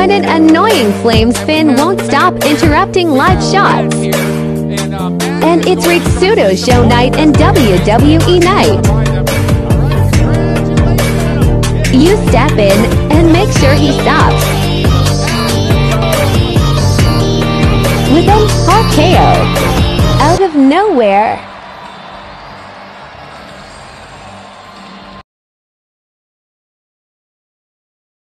When an annoying Flames fan won't stop interrupting live shots. And it's Rizzuto show night and WWE night. You step in and make sure he stops. With an RKO out of nowhere.